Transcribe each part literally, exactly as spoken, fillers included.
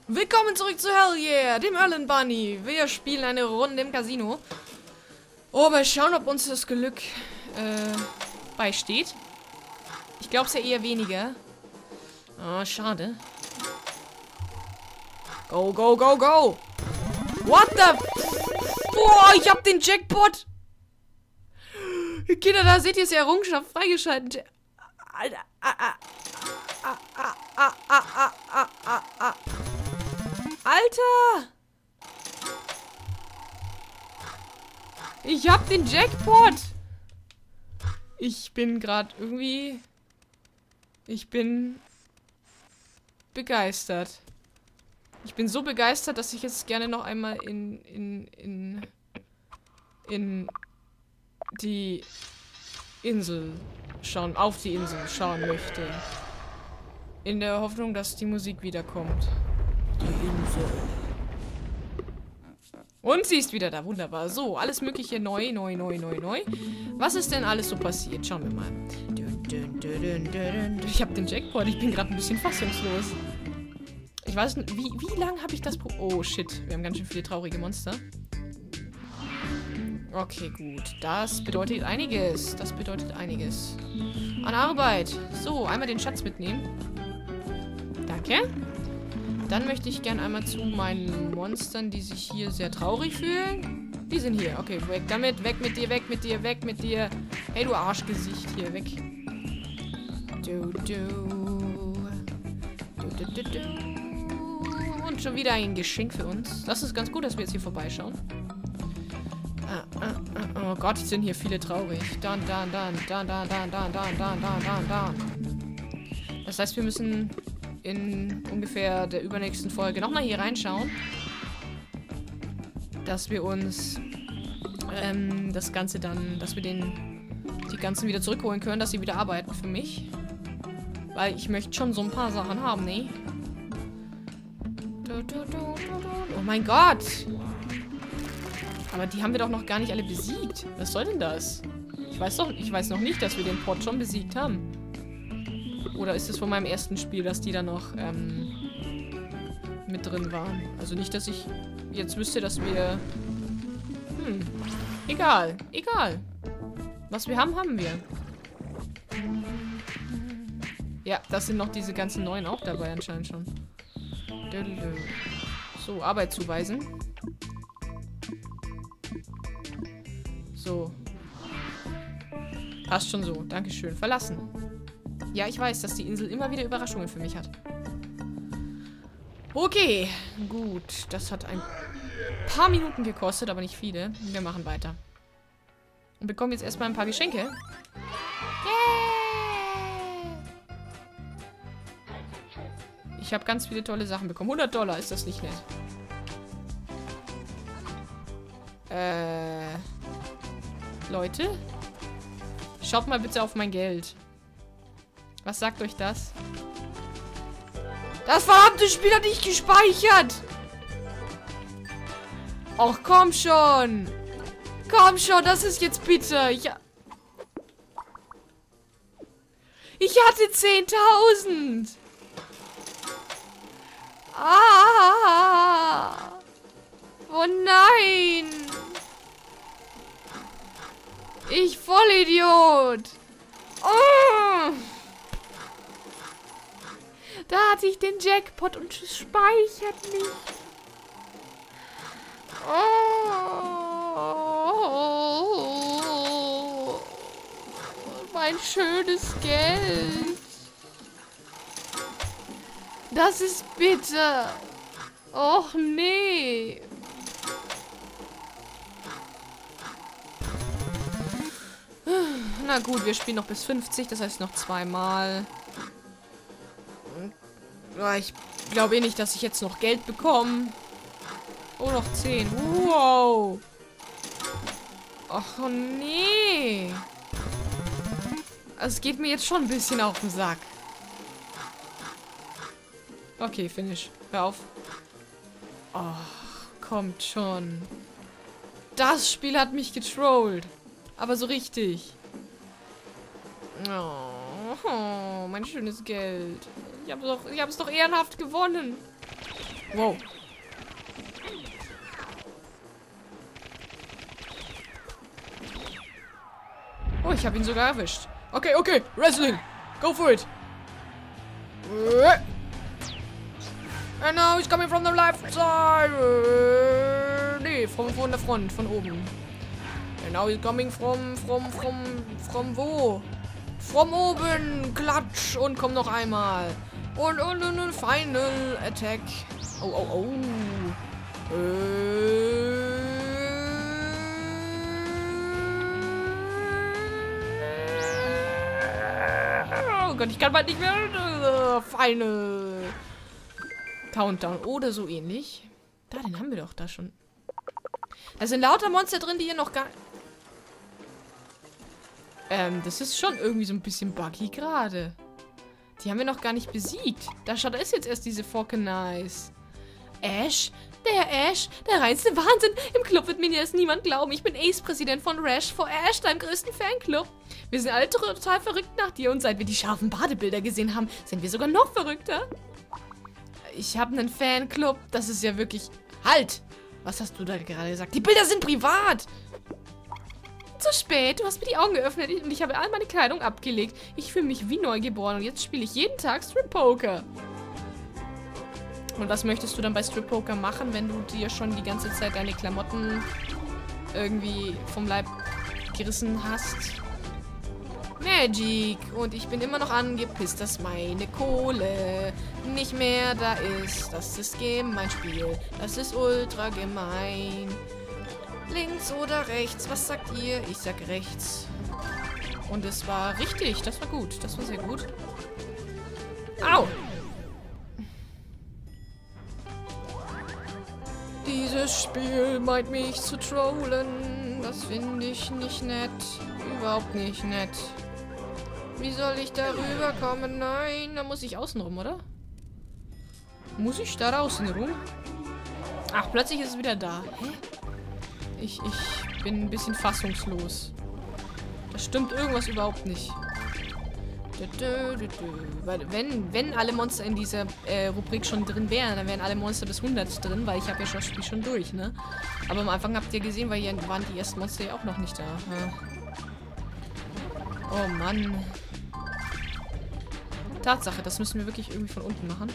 Willkommen zurück zu Hell Yeah, dem Erlen Bunny. Wir spielen eine Runde im Casino. Oh, mal schauen, ob uns das Glück äh, beisteht. Ich glaube es ja eher weniger. Oh, schade. Go, go, go, go. What the... Boah, ich hab den Jackpot. Kinder, da seht ihr es, die Errungenschaft freigeschaltet. Alter. Ah, ah, ah, ah, ah, ah, ah, ah, ah, ah. Alter! Ich hab den Jackpot! Ich bin gerade irgendwie... Ich bin... begeistert. Ich bin so begeistert, dass ich jetzt gerne noch einmal in... in... in... in... die... Insel schauen... auf die Insel schauen möchte. In der Hoffnung, dass die Musik wiederkommt. Die Insel. Und sie ist wieder da. Wunderbar. So, alles mögliche neu, neu, neu, neu, neu. Was ist denn alles so passiert? Schauen wir mal. Ich habe den Jackpot. Ich bin gerade ein bisschen fassungslos. Ich weiß nicht, wie, wie lange habe ich das... Pro oh, shit. Wir haben ganz schön viele traurige Monster. Okay, gut. Das bedeutet einiges. Das bedeutet einiges. An Arbeit. So, einmal den Schatz mitnehmen. Danke. Dann möchte ich gern einmal zu meinen Monstern, die sich hier sehr traurig fühlen. Die sind hier. Okay, weg damit. Weg mit dir, weg mit dir, weg mit dir. Hey, du Arschgesicht. Hier, weg. Du, du. Du, du, du, du. Und schon wieder ein Geschenk für uns. Das ist ganz gut, dass wir jetzt hier vorbeischauen. Ah, ah, ah, oh Gott, sind hier viele traurig. Dann, dann, dann, dann, dann, dann, dann, dann, dann, dann, dann, dann. Das heißt, wir müssen... in ungefähr der übernächsten Folge nochmal hier reinschauen. Dass wir uns ähm, das Ganze dann, dass wir den die ganzen wieder zurückholen können, dass sie wieder arbeiten für mich. Weil ich möchte schon so ein paar Sachen haben, ne? Oh mein Gott! Aber die haben wir doch noch gar nicht alle besiegt. Was soll denn das? Ich weiß doch, ich weiß noch nicht, dass wir den Port schon besiegt haben. Oder ist es von meinem ersten Spiel, dass die da noch ähm, mit drin waren? Also nicht, dass ich jetzt wüsste, dass wir... Hm. Egal. Egal. Was wir haben, haben wir. Ja, das sind noch diese ganzen neuen auch dabei anscheinend schon. So, Arbeit zuweisen. So. Passt schon so. Dankeschön. Verlassen. Ja, ich weiß, dass die Insel immer wieder Überraschungen für mich hat. Okay, gut. Das hat ein paar Minuten gekostet, aber nicht viele. Wir machen weiter. Und bekommen jetzt erstmal ein paar Geschenke. Yeah! Ich habe ganz viele tolle Sachen bekommen. hundert Dollar, ist das nicht nett? Äh... Leute? Schaut mal bitte auf mein Geld. Was sagt euch das? Das verdammte Spiel hat nicht gespeichert! Och, komm schon! Komm schon, das ist jetzt bitter. Ich, ich hatte zehntausend! Ah! Oh nein! Ich Vollidiot! Oh! Da hatte ich den Jackpot und es speichert nicht. Oh, mein schönes Geld. Das ist bitter. Och nee. Na gut, wir spielen noch bis fünfzig, das heißt noch zweimal. Ich glaube eh nicht, dass ich jetzt noch Geld bekomme. Oh, noch zehn. Wow. Och nee. Also, es geht mir jetzt schon ein bisschen auf den Sack. Okay, finish. Hör auf. Och, kommt schon. Das Spiel hat mich getrollt. Aber so richtig. Oh, oh mein schönes Geld. Ich habe doch, ich habe es doch ehrenhaft gewonnen. Wow. Oh, ich habe ihn sogar erwischt. Okay, okay. Wrestling. Go for it. And now he's coming from the left side. Nee, von, von der Front, von oben. And now he's coming from, from, from, from wo? From oben. Klatsch. Und komm noch einmal. Und, und, und, und Final Attack. Oh, oh, oh. Äh. Oh Gott, ich kann bald nicht mehr. Final Countdown. Oder so ähnlich. Da, den haben wir doch da schon. Da sind lauter Monster drin, die hier noch gar... Ähm, das ist schon irgendwie so ein bisschen buggy gerade. Die haben wir noch gar nicht besiegt. Da schaut, da ist jetzt erst diese Forkennice. Ash? Der Ash? Der reinste Wahnsinn. Im Club wird mir jetzt niemand glauben. Ich bin Ace-Präsident von Rash for Ash, deinem größten Fanclub. Wir sind alle total verrückt nach dir und seit wir die scharfen Badebilder gesehen haben, sind wir sogar noch verrückter. Ich habe einen Fanclub. Das ist ja wirklich... Halt! Was hast du da gerade gesagt? Die Bilder sind privat! Zu spät. Du hast mir die Augen geöffnet und ich habe all meine Kleidung abgelegt. Ich fühle mich wie neugeboren und jetzt spiele ich jeden Tag Strip Poker. Und was möchtest du dann bei Strip Poker machen, wenn du dir schon die ganze Zeit deine Klamotten irgendwie vom Leib gerissen hast? Magic. Und ich bin immer noch angepisst, dass meine Kohle nicht mehr da ist. Das ist gemein Spiel. Das ist ultra gemein. Links oder rechts? Was sagt ihr? Ich sag rechts. Und es war richtig. Das war gut. Das war sehr gut. Au! Dieses Spiel meint mich zu trollen. Das finde ich nicht nett. Überhaupt nicht nett. Wie soll ich da rüberkommen? Nein, da muss ich außen rum, oder? Muss ich da außen rum? Ach, plötzlich ist es wieder da. Hä? Ich, ich bin ein bisschen fassungslos. Da stimmt irgendwas überhaupt nicht. Weil wenn, wenn alle Monster in dieser äh, Rubrik schon drin wären, dann wären alle Monster bis hundert drin, weil ich habe ja schon das Spiel schon durch, ne? Aber am Anfang habt ihr gesehen, weil hier waren die ersten Monster ja auch noch nicht da. Ja. Oh Mann. Tatsache, das müssen wir wirklich irgendwie von unten machen.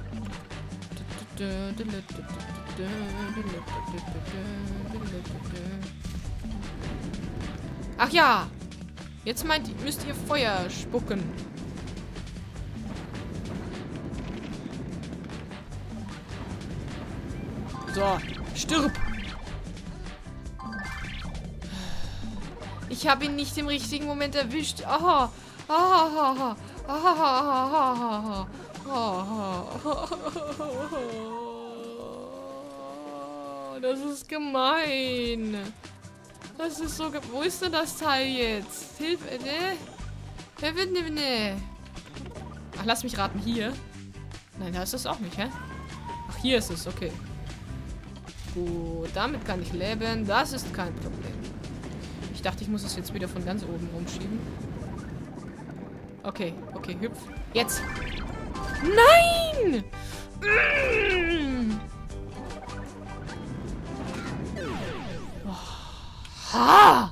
Ach ja! Jetzt meint, müsst ihr Feuer spucken. So, stirb! Ich habe ihn nicht im richtigen Moment erwischt. Aha! Aha! Aha! Das ist gemein. Das ist so... Wo ist denn das Teil jetzt? Hilfe, ne? Hilfe, ne, ne. Ach, lass mich raten. Hier? Nein, da ist es auch nicht, hä? Ach, hier ist es. Okay. Gut, damit kann ich leben. Das ist kein Problem. Ich dachte, ich muss es jetzt wieder von ganz oben rumschieben. Okay, okay, hüpf. Jetzt. Nein! Mm! Ha!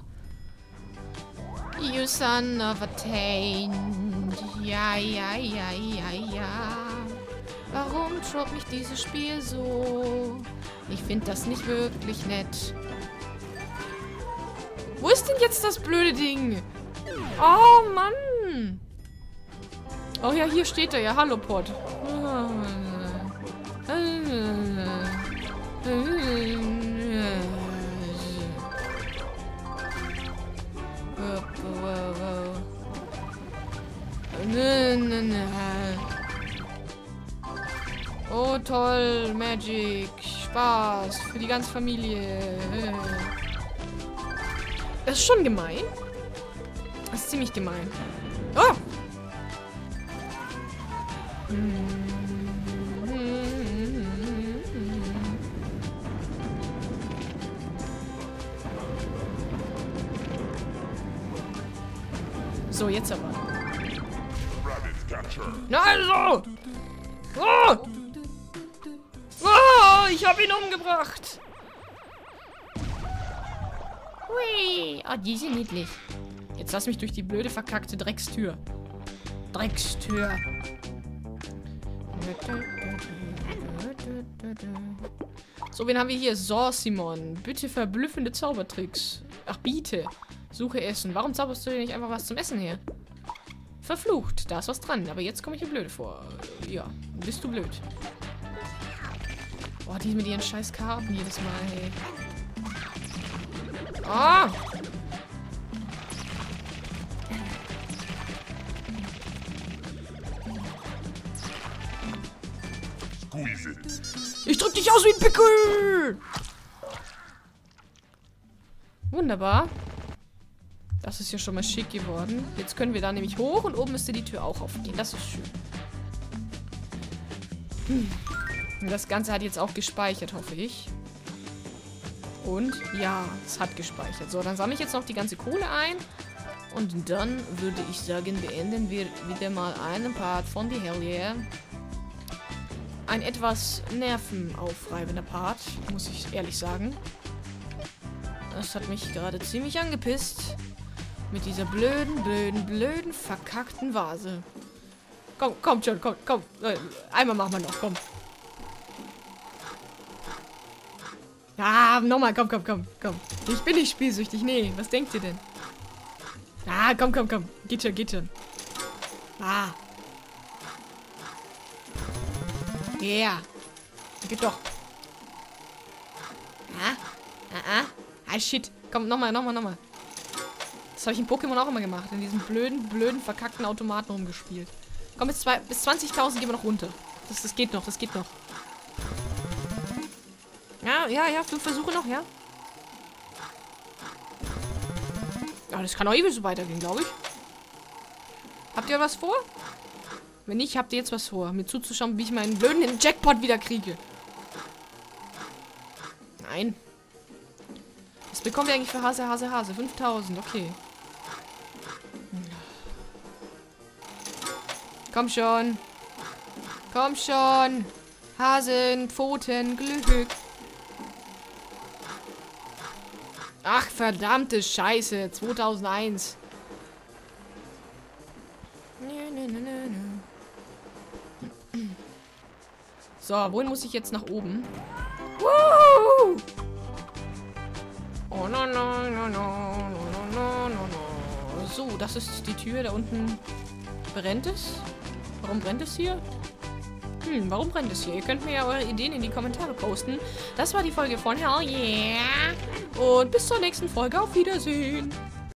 You son of a taint. Ja, ja, ja, ja, ja. Warum trott mich dieses Spiel so? Ich finde das nicht wirklich nett. Wo ist denn jetzt das blöde Ding? Oh, Mann. Oh ja, hier steht er ja. Hallo, Pod. Oh, toll. Magic. Spaß. Für die ganze Familie. Das ist schon gemein. Das ist ziemlich gemein. Oh! So, jetzt aber. Na also! Oh! Oh! ich habe ihn umgebracht. Hui. Oh, die sind niedlich. Jetzt lass mich durch die blöde, verkackte Dreckstür. Dreckstür. So, wen haben wir hier? So, Simon. Bitte verblüffende Zaubertricks. Ach, biete. Suche Essen. Warum zauberst du dir nicht einfach was zum Essen her? Verflucht. Da ist was dran. Aber jetzt komme ich mir blöde vor. Ja, bist du blöd. Boah, die mit ihren scheiß Karten jedes Mal, hey. Ah! Ich drück dich aus wie ein Pickel! Wunderbar. Das ist ja schon mal schick geworden. Jetzt können wir da nämlich hoch und oben müsste die Tür auch aufgehen. Das ist schön. Hm. Und das Ganze hat jetzt auch gespeichert, hoffe ich. Und ja, es hat gespeichert. So, dann sammle ich jetzt noch die ganze Kohle ein. Und dann würde ich sagen, beenden wir wieder mal einen Part von The Hell Yeah. Ein etwas nervenaufreibender Part, muss ich ehrlich sagen. Das hat mich gerade ziemlich angepisst. Mit dieser blöden, blöden, blöden, verkackten Vase. Komm, komm schon, komm, komm. Einmal machen wir noch, komm. Ah, nochmal, komm, komm, komm, komm. Ich bin nicht spielsüchtig, nee. Was denkt ihr denn? Ah, komm, komm, komm. Geht schon, geht schon. Ah. Ja. Yeah. Geht doch. Ah. Ah, ah. Ah, shit. Komm, nochmal, nochmal, nochmal. Das habe ich in Pokémon auch immer gemacht. In diesem blöden, blöden, verkackten Automaten rumgespielt. Komm, bis, bis zwanzigtausend gehen wir noch runter. Das, das geht noch, das geht noch. Ja, ja, ja. Fünf Versuche noch, ja. Ja, das kann auch ewig so weitergehen, glaube ich. Habt ihr was vor? Wenn nicht, habt ihr jetzt was vor. Mir zuzuschauen, wie ich meinen blöden Jackpot wieder kriege. Nein. Was bekommen wir eigentlich für Hase, Hase, Hase? fünftausend, okay. Komm schon. Komm schon. Hasen, Pfoten, Glück. Ach, verdammte Scheiße. zweitausendeins. So, wohin muss ich jetzt nach oben? Woo! Oh, no, no, no, no, no, no, no, no. So, das ist die Tür. Da unten brennt es. Warum brennt es hier? Hm, warum brennt es hier? Ihr könnt mir ja eure Ideen in die Kommentare posten. Das war die Folge von Hell Yeah. Und bis zur nächsten Folge. Auf Wiedersehen.